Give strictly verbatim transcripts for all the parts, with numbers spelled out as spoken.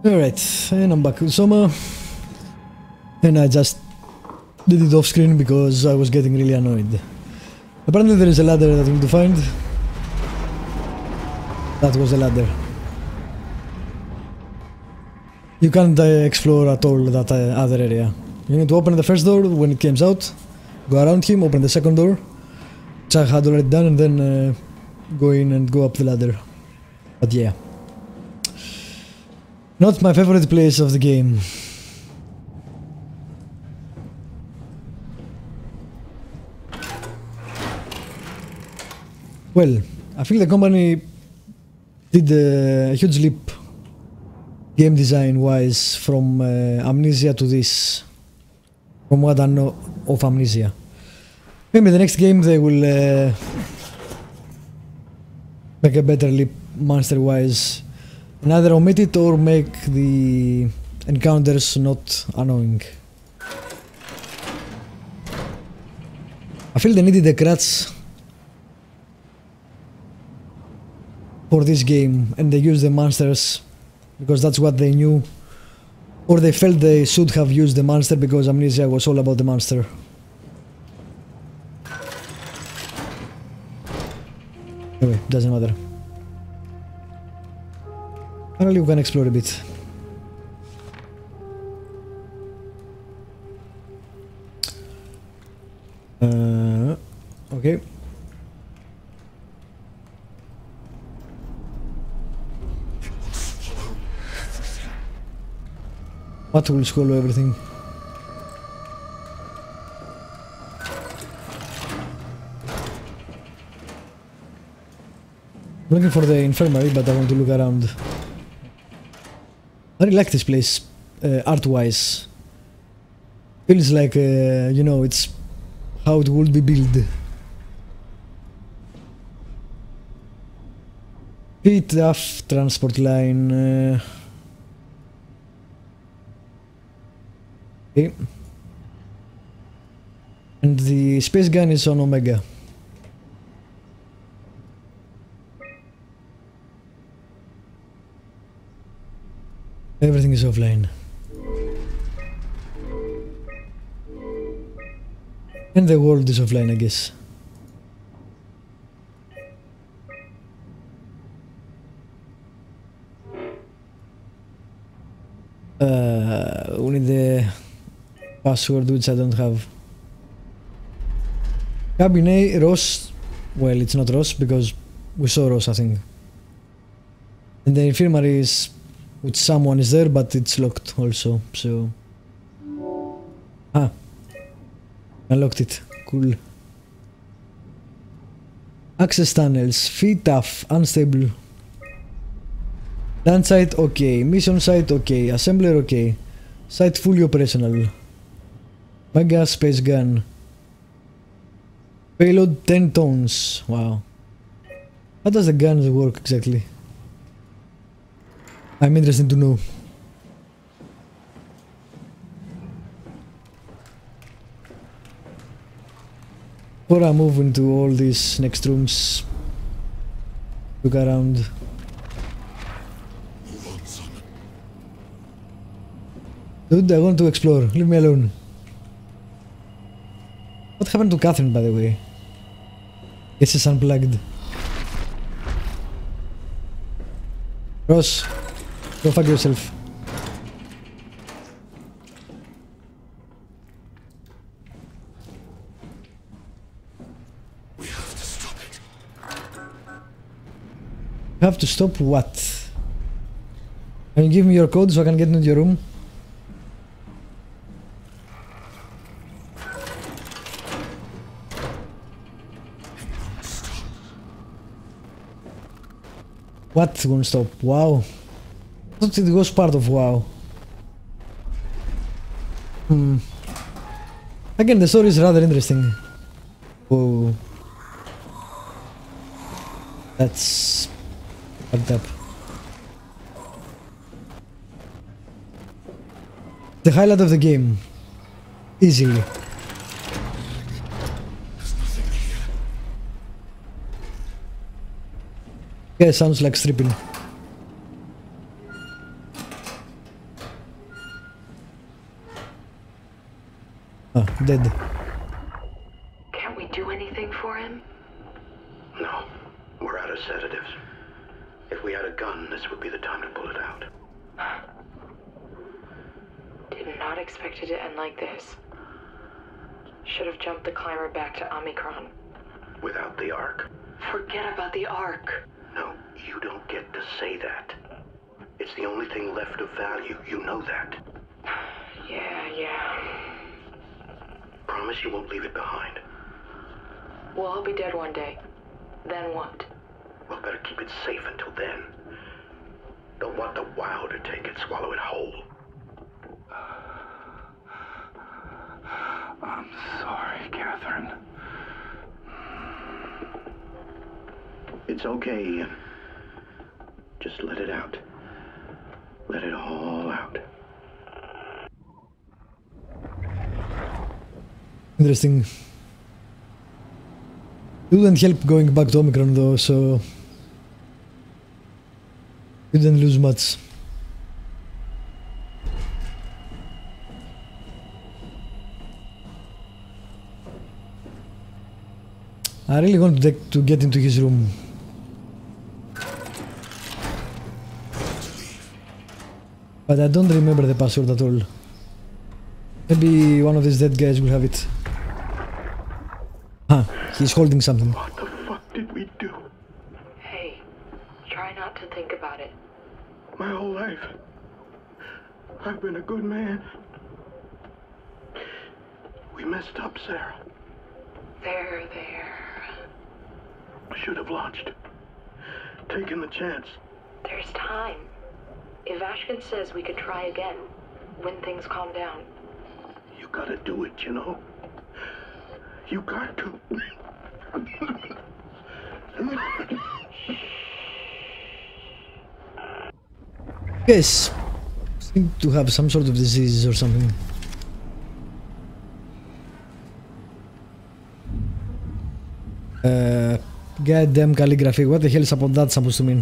Alright, and I'm back with Soma. And I just did it off screen because I was getting really annoyed. Apparently there is a ladder that we need to find. That was a ladder. You can't uh, explore at all that uh, other area. You need to open the first door when it comes out, go around him, open the second door, which I had already done, and then uh, go in and go up the ladder. But yeah. Not my favorite place of the game. Well, I feel the company did a huge leap game design wise from uh, Amnesia to this, from what I know of Amnesia. Maybe the next game they will uh, make a better leap monster wise, and either omit it or make the encounters not annoying. I feel they needed a crutch for this game, and they used the monsters because that's what they knew, or they felt they should have used the monster because Amnesia was all about the monster. Anyway, doesn't matter. Finally we can explore a bit. Uh, okay. What will swallow everything? I'm looking for the infirmary, but I want to look around. I really like this place, uh, art-wise. Feels like, uh, you know, it's how it would be built. Pit off transport line. Uh, okay. And the space gun is on Omega. Everything is offline. And the world is offline, I guess. Uh, we need the password, which I don't have. Cabin A, Ross. Well, it's not Ross because we saw Ross, I think. And the infirmary is with someone is there, but it's locked also, so... Ah. Unlocked it. Cool. Access tunnels. Feet tough. Unstable. Land site, okay. Mission site, okay. Assembler, okay. Site fully operational. Mega space gun. Payload ten tons. Wow. How does the gun work exactly? I'm interested to know. Before I move into all these next rooms, look around. Dude, I want to explore. Leave me alone. What happened to Catherine, by the way? Guess she's unplugged. Ross, go fuck yourself. We have to stop it. You have to stop what? Can you give me your code so I can get into your room? What won't stop? Wow. I thought it was part of WoW. Hmm. Again, the story is rather interesting. Whoa. That's fucked up. The highlight of the game. Easily. Yeah, sounds like stripping. Ah, dead. Can't we do anything for him? No. We're out of sedatives. If we had a gun, this would be the time to pull it out. Did not expect it to end like this. Should have jumped the climber back to Omicron. Without the Ark. Forget about the Ark. No, you don't get to say that. It's the only thing left of value, you know that. Yeah, yeah. Promise you won't leave it behind. We'll all be dead one day. Then what? We'll better keep it safe until then. Don't want the wow to take it, swallow it whole. I'm sorry, Catherine. It's okay, Ian. Just let it out. Let it all out. Interesting. You didn't help going back to Omicron though, so you didn't lose much. I really want to, to get into his room. But I don't remember the password at all. Maybe one of these dead guys will have it. Huh, he's holding something. What the fuck did we do? Hey, try not to think about it. My whole life, I've been a good man. We messed up, Sarah. There, there. I should have launched. Taken the chance. There's time. If Ashkin says we could try again, when things calm down. You gotta do it, you know? You got to. Yes, seem to have some sort of disease or something. Uh, goddamn calligraphy. What the hell is about that supposed to mean?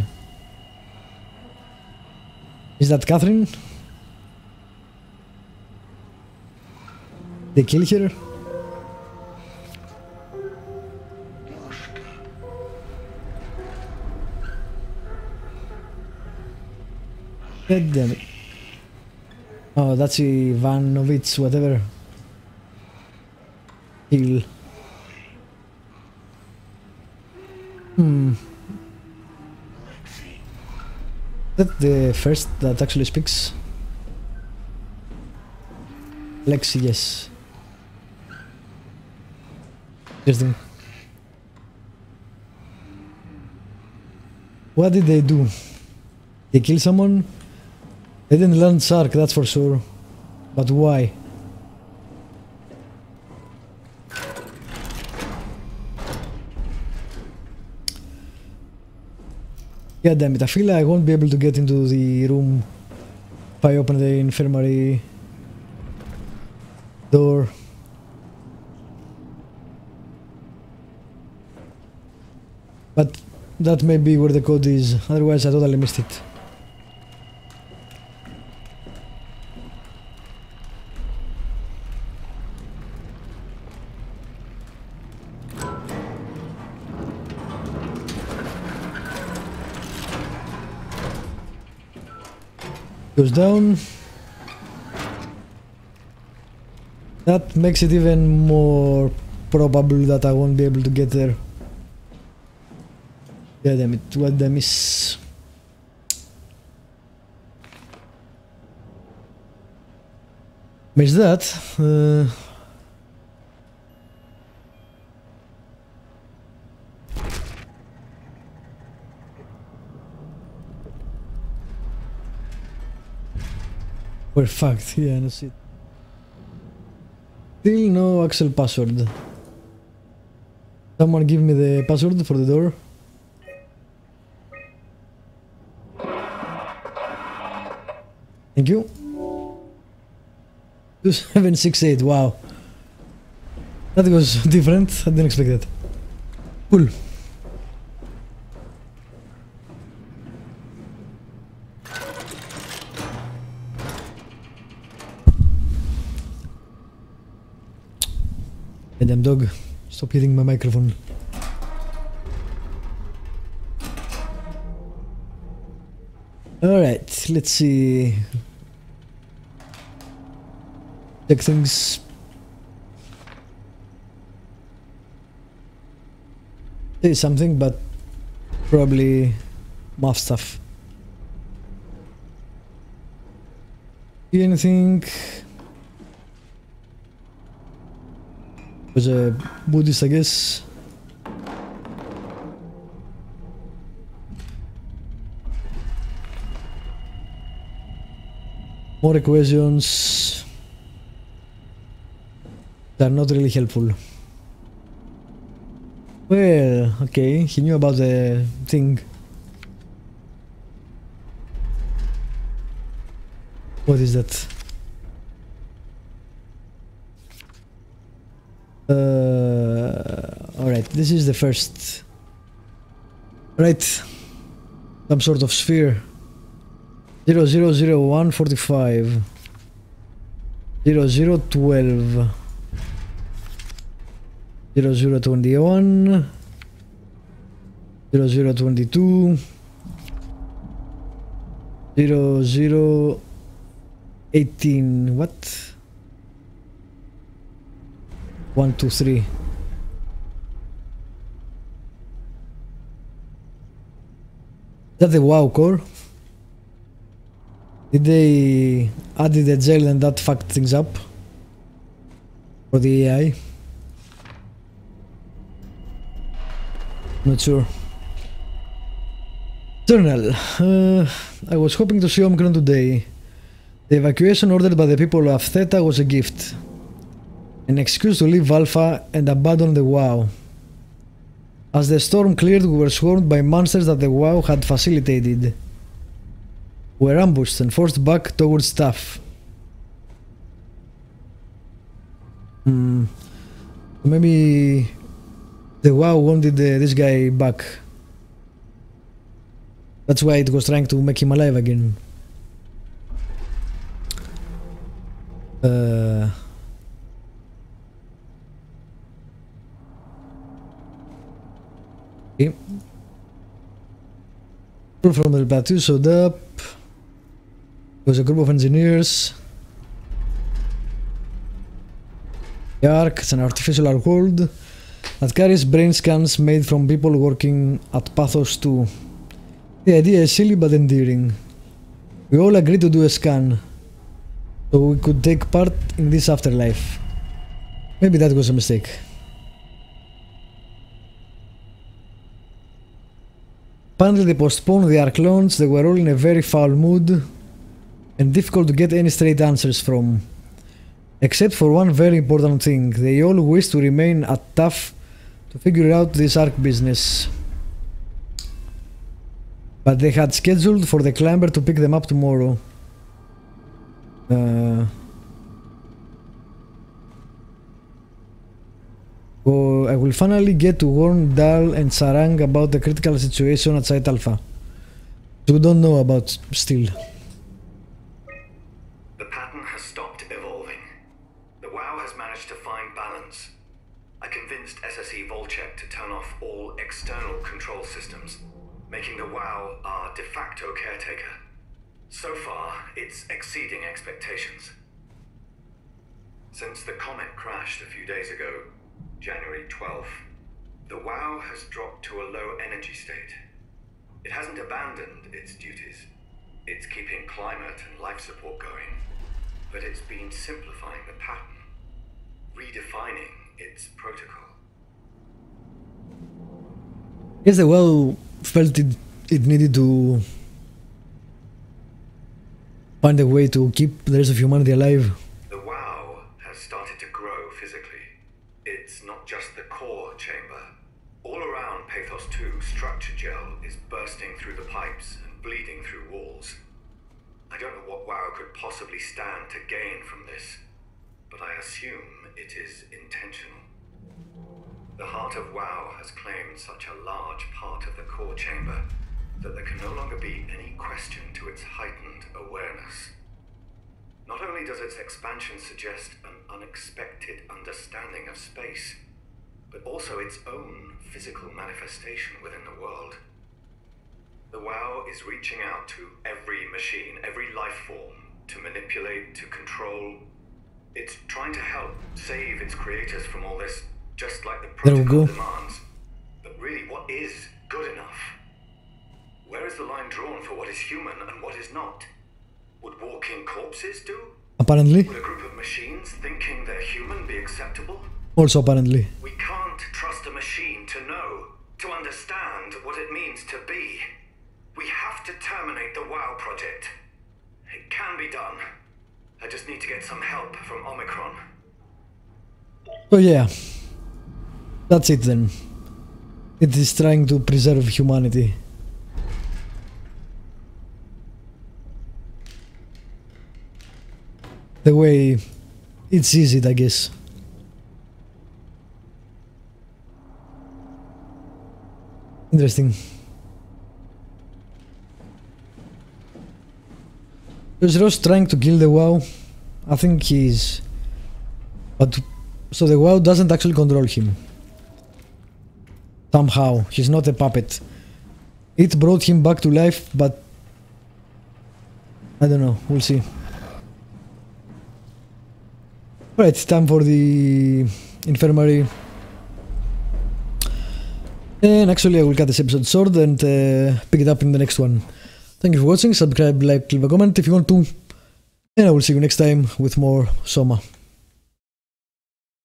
Is that Catherine? They kill her? God damn it. Oh, that's Ivanovich, whatever. Heal. Hmm. Is that the first that actually speaks? Lexi, yes. Interesting. What did they do? They kill someone? They didn't learn Sark, that's for sure. But why? God damn it, I feel like I won't be able to get into the room if I open the infirmary door. But that may be where the code is, otherwise I totally missed it. Goes down. That makes it even more probable that I won't be able to get there. God damn it, what did I miss? Missed that. Uh, we're fucked, yeah, that's it. Still no actual password. Someone give me the password for the door. Thank you. two seven six eight, wow. That was different, I didn't expect that. Cool. Damn dog, stop hitting my microphone. Alright, let's see. Check things. Say something, but probably math stuff. See anything? Was a Buddhist, I guess. More equations that are not really helpful. Well, okay, he knew about the thing. What is that? Uh, Alright, this is the first. Right, some sort of sphere. Zero zero zero one forty five. Zero zero twelve. Zero zero twenty one. Zero zero twenty two. Zero zero eighteen. What? One two three. Is that the WoW core? Did they add the gel and that fucked things up for the A I? Not sure. Journal. Uh, I was hoping to see Omicron today. The evacuation ordered by the people of Theta was a gift. An excuse to leave Alpha and abandon the WoW. As the storm cleared, we were swarmed by monsters that the WoW had facilitated. We were ambushed and forced back towards Staff. Hmm. Maybe the WoW wanted uh, this guy back. That's why it was trying to make him alive again. Uh... Okay. From the plateau showed up. It was a group of engineers. The Ark, it's an artificial Ark world that carries brain scans made from people working at PATHOS two. The idea is silly but endearing. We all agreed to do a scan, so we could take part in this afterlife. Maybe that was a mistake. Apparently they postponed the Ark launch. They were all in a very foul mood and difficult to get any straight answers from. Except for one very important thing. They all wished to remain at T A F to figure out this Ark business. But they had scheduled for the climber to pick them up tomorrow. Uh, oh, I will finally get to warn Dal and Sarang about the critical situation at Site Alpha. We don't know about still. The pattern has stopped evolving. The WoW has managed to find balance. I convinced S S E Volcheck to turn off all external control systems, making the WoW our de facto caretaker. So far, it's exceeding expectations. Since the comet crashed a few days ago, January twelfth, the WoW has dropped to a low energy state. It hasn't abandoned its duties. It's keeping climate and life support going, but it's been simplifying the pattern, redefining its protocol. Yes, the WoW felt it, it needed to find a way to keep the rest of humanity alive. The WoW has started to grow physically. It's not just the core chamber. All around PATHOS two, structure gel is bursting through the pipes and bleeding through walls. I don't know what WoW could possibly stand to gain from this, but I assume it is intentional. The heart of WoW has claimed such a large part of the core chamber that there can no longer be any question to its heightened awareness. Not only does its expansion suggest an unexpected understanding of space, but also its own physical manifestation within the world. The WoW is reaching out to every machine, every life form, to manipulate, to control. It's trying to help save its creators from all this, just like the protocol demands. But really, what is good enough? Where is the line drawn for what is human and what is not? Would walking corpses do? Apparently. Would a group of machines thinking they're human be acceptable? Also apparently. We can't trust a machine to know, to understand what it means to be. We have to terminate the WoW project. It can be done. I just need to get some help from Omicron. So yeah, that's it then. It is trying to preserve humanity. The way it sees it, I guess. Interesting. Is Ross trying to kill the WoW? I think he is. But so the WoW doesn't actually control him. Somehow, he's not a puppet. It brought him back to life, but I don't know, we'll see. Alright, time for the infirmary. And actually I will cut this episode short and uh, pick it up in the next one. Thank you for watching, subscribe, like, leave a comment if you want to. And I will see you next time with more Soma.